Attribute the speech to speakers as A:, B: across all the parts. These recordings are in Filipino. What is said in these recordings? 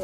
A: So,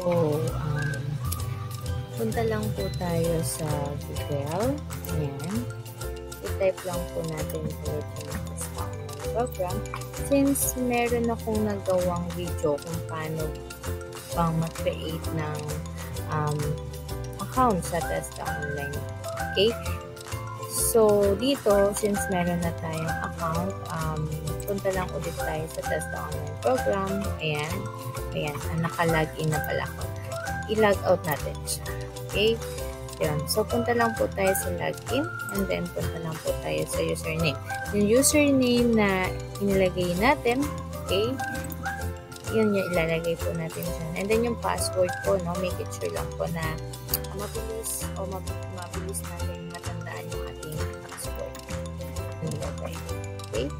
A: punta lang po tayo sa Google. Ayan. I-type lang po natin ulit yung program. Since meron akong nagawang video kung paano pang mag-create ng account sa Testa Online. Okay? So, dito, since meron na tayong account, punta lang ulit tayo sa Testa Online program. Ayan. Ayan. Naka-login na pala ako. I-log out natin siya. Okay? Yun. So, punta lang po tayo sa login and then punta lang po tayo sa username. Yung username na inilagay natin, okay, yun yung ilalagay po natin dyan. And then yung password po, no, make it sure lang po na mabilis natin matandaan yung ating password. Okay?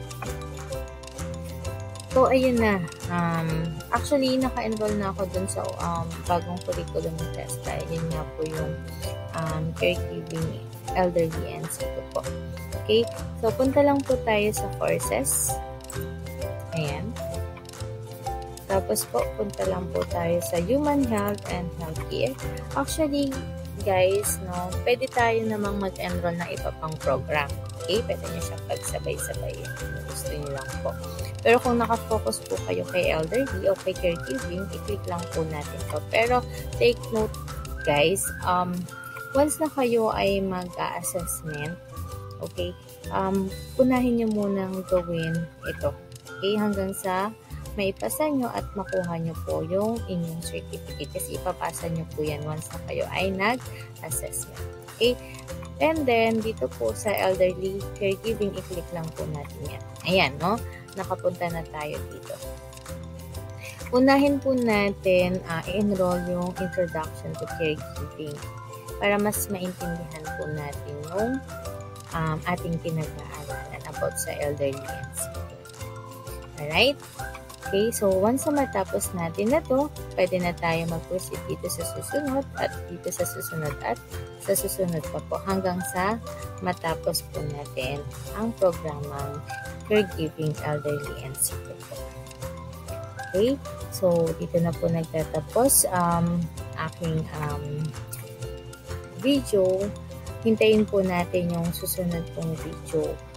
A: So, ayun na. Actually, naka-enroll na ako dun sa bagong curriculum ng Testa. Yun nga po yung caregiving elderly and sick po. Okay? So, punta lang po tayo sa courses. Ayan. Tapos po, punta lang po tayo sa human health and healthcare. Actually, guys, no, pwede tayo namang mag-enroll ng iba pang program. Okay? Pwede nyo siyang pagsabay-sabay. Gusto nyo lang po. Pero kung nakafocus po kayo kay elderly o kay caregiving, i-click lang po natin to. Pero take note, guys, once na kayo ay mag-assessment, okay, unahin nyo munang gawin ito. Okay, hanggang sa maipasa nyo at makuha nyo po yung inyong certificate. Kasi ipapasa nyo po yan once na kayo ay nag-assessment. Okay, and then dito po sa elderly caregiving, i-click lang po natin yan. Ayan, no? Nakapunta na tayo dito. Unahin po natin i-enroll yung introduction to caregiving para mas maintindihan po natin yung ating pinag-aaralan about sa elderly and sick. Alright? Okay, so once na matapos natin na to, pwede na tayo mag-proceed dito sa susunod at dito sa susunod at sa susunod pa po hanggang sa matapos po natin ang programang caregiving elderly and sick po. Okay, so dito na po nagtatapos aking video. Hintayin po natin yung susunod pong video